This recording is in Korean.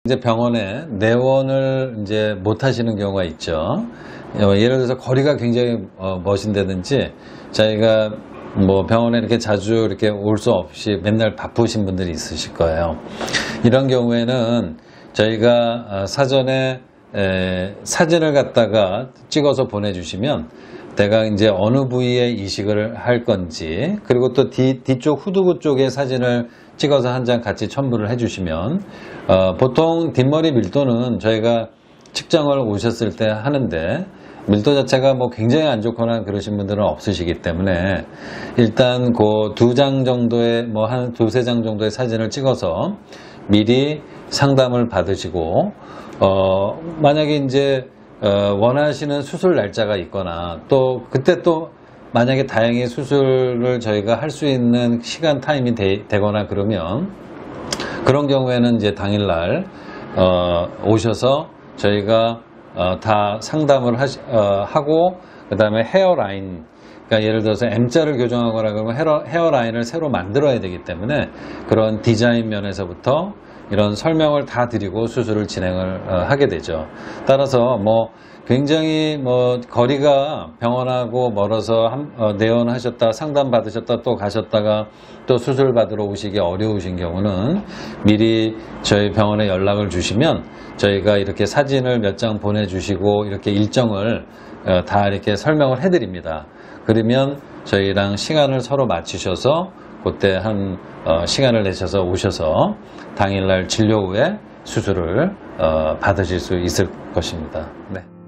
이제 병원에 내원을 이제 못 하시는 경우가 있죠. 예를 들어서 거리가 굉장히 멋진다든지 저희가 뭐 병원에 이렇게 자주 이렇게 올 수 없이 맨날 바쁘신 분들이 있으실 거예요. 이런 경우에는 저희가 사전에 사진을 갖다가 찍어서 보내주시면 내가 이제 어느 부위에 이식을 할 건지, 그리고 또 뒤쪽 후두부 쪽에 사진을 찍어서 한 장 같이 첨부를 해주시면 보통 뒷머리 밀도는 저희가 측정을 오셨을 때 하는데 밀도 자체가 뭐 굉장히 안 좋거나 그러신 분들은 없으시기 때문에 일단 그 2장 정도의 뭐 한 2-3장 정도의 사진을 찍어서 미리 상담을 받으시고 만약에 이제 원하시는 수술 날짜가 있거나 또 그때 또 만약에 다행히 수술을 저희가 할 수 있는 시간 타임이 되거나 그러면 그런 경우에는 이제 당일날 오셔서 저희가 다 상담을 하고 그 다음에 헤어라인, 그러니까 예를 들어서 M자를 교정하거나 그러면 헤어라인을 새로 만들어야 되기 때문에 그런 디자인 면에서부터 이런 설명을 다 드리고 수술을 진행을 하게 되죠. 따라서 뭐 굉장히 뭐 거리가 병원하고 멀어서 내원하셨다 상담 받으셨다 또 가셨다가 또 수술 받으러 오시기 어려우신 경우는 미리 저희 병원에 연락을 주시면 저희가 이렇게 사진을 몇 장 보내주시고 이렇게 일정을 다 이렇게 설명을 해드립니다. 그러면 저희랑 시간을 서로 맞추셔서 그때 한 시간을 내셔서 오셔서 당일날 진료 후에 수술을 받으실 수 있을 것입니다. 네.